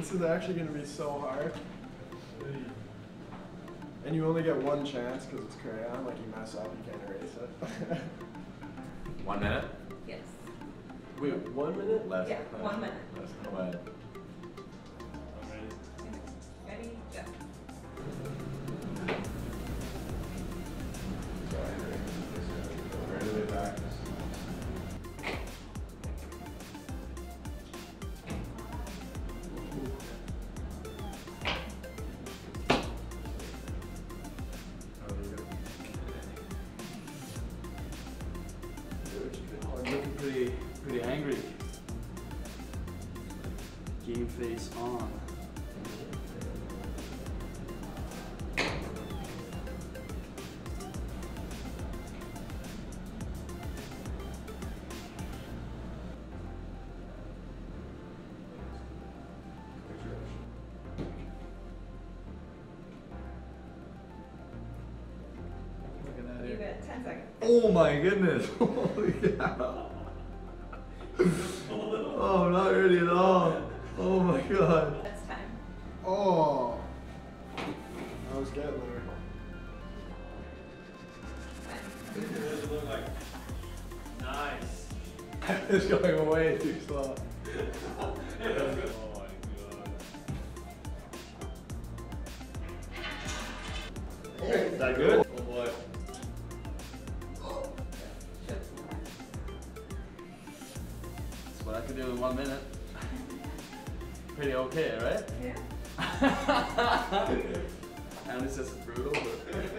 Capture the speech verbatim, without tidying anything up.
This is actually going to be so hard. And you only get one chance because it's crayon. Like, you mess up, you can't erase it. One minute? Yes. Wait, one minute? Less. Yeah, one minute. Less. Go ahead. Ready? Go. Right away back. I'm looking pretty, pretty angry. Game face on. Looking at You it. got ten seconds. Oh my goodness! Holy cow! Oh, not really at all. Oh my god. That's time. Oh. I was getting there. Time. Nice. It's going way too slow. Is that good? Oh boy. That's what I could do in one minute. Pretty okay, right? Yeah. And it's just brutal, but